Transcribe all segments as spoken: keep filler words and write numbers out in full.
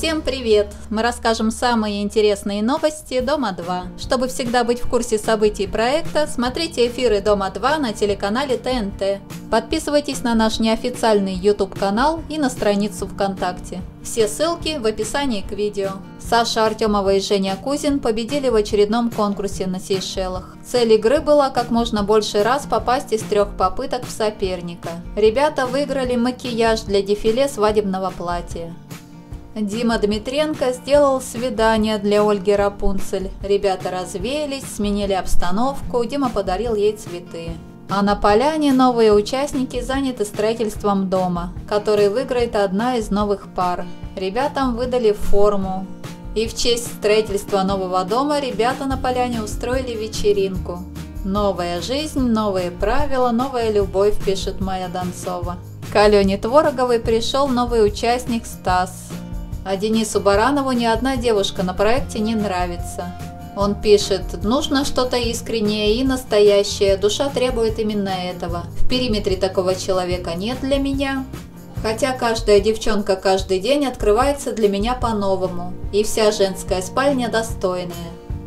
Всем привет! Мы расскажем самые интересные новости Дома два. Чтобы всегда быть в курсе событий проекта, смотрите эфиры Дома два на телеканале Т Н Т. Подписывайтесь на наш неофициальный YouTube канал и на страницу ВКонтакте. Все ссылки в описании к видео. Саша Артемова и Женя Кузин победили в очередном конкурсе на Сейшелах. Цель игры была как можно больше раз попасть из трех попыток в соперника. Ребята выиграли макияж для дефиле свадебного платья. Дима Дмитренко сделал свидание для Ольги Рапунцель. Ребята развеялись, сменили обстановку, Дима подарил ей цветы. А на поляне новые участники заняты строительством дома, который выиграет одна из новых пар. Ребятам выдали форму. И в честь строительства нового дома ребята на поляне устроили вечеринку. «Новая жизнь, новые правила, новая любовь», пишет Майя Донцова. К Алене Твороговой пришел новый участник Стас. А Денису Баранову ни одна девушка на проекте не нравится. Он пишет: «Нужно что-то искреннее и настоящее, душа требует именно этого. В периметре такого человека нет для меня. Хотя каждая девчонка каждый день открывается для меня по-новому, и вся женская спальня достойная».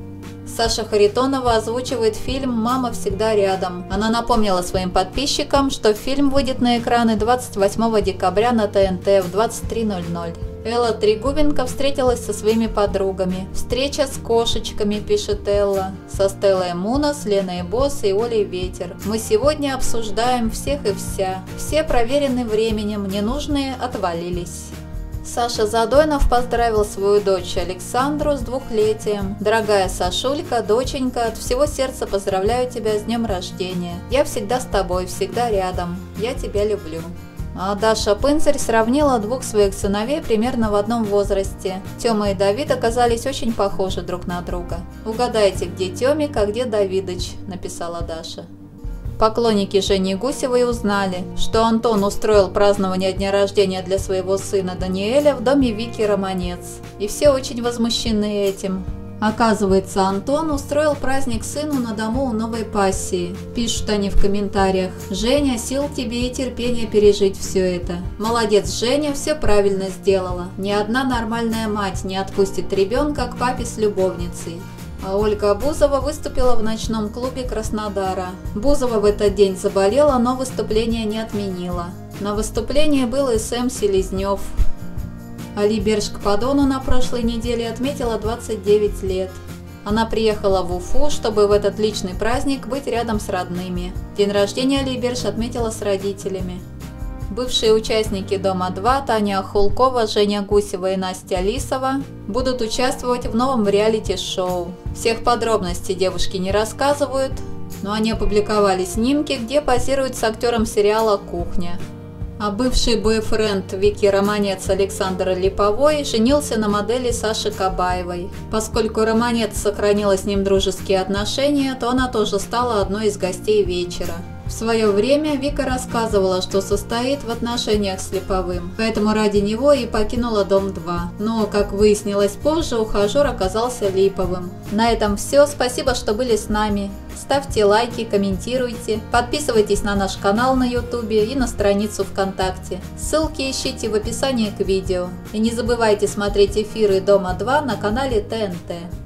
Саша Харитонова озвучивает фильм «Мама всегда рядом». Она напомнила своим подписчикам, что фильм выйдет на экраны двадцать восьмого декабря на Т Н Т в двадцать три ноль ноль. Элла Трегубенко встретилась со своими подругами. «Встреча с кошечками», пишет Элла, со Стеллой Мунос, Леной Босс и Олей Ветер. «Мы сегодня обсуждаем всех и вся. Все проверены временем, ненужные отвалились». Саша Задойнов поздравил свою дочь Александру с двухлетием. «Дорогая Сашулька, доченька, от всего сердца поздравляю тебя с днем рождения. Я всегда с тобой, всегда рядом. Я тебя люблю». А Даша Пынцарь сравнила двух своих сыновей примерно в одном возрасте. Тёма и Давид оказались очень похожи друг на друга. «Угадайте, где Тёмик, а где Давидыч», написала Даша. Поклонники Жени Гусевой узнали, что Антон устроил празднование дня рождения для своего сына Даниэля в доме Вики Романец. И все очень возмущены этим. Оказывается, Антон устроил праздник сыну на дому у новой пассии. Пишут они в комментариях: «Женя, сил тебе и терпения пережить все это. Молодец, Женя, все правильно сделала. Ни одна нормальная мать не отпустит ребенка к папе с любовницей». А Ольга Бузова выступила в ночном клубе Краснодара. Бузова в этот день заболела, но выступление не отменила. На выступлении был и Сэм Селезнев. Али Бершк-Падону на прошлой неделе отметила двадцать девять лет. Она приехала в Уфу, чтобы в этот личный праздник быть рядом с родными. День рождения Али Берш отметила с родителями. Бывшие участники Дома два Таня Ахулкова, Женя Гусева и Настя Лисова будут участвовать в новом реалити-шоу. Всех подробностей девушки не рассказывают, но они опубликовали снимки, где позируют с актером сериала «Кухня». А бывший бойфренд Вики Романец Александр Липовой женился на модели Саши Кабаевой. Поскольку Романец сохранила с ним дружеские отношения, то она тоже стала одной из гостей вечера. В свое время Вика рассказывала, что состоит в отношениях с Липовым, поэтому ради него и покинула Дом два. Но, как выяснилось позже, ухажер оказался Липовым. На этом все. Спасибо, что были с нами. Ставьте лайки, комментируйте, подписывайтесь на наш канал на ютубе и на страницу ВКонтакте. Ссылки ищите в описании к видео. И не забывайте смотреть эфиры Дома два на канале Т Н Т.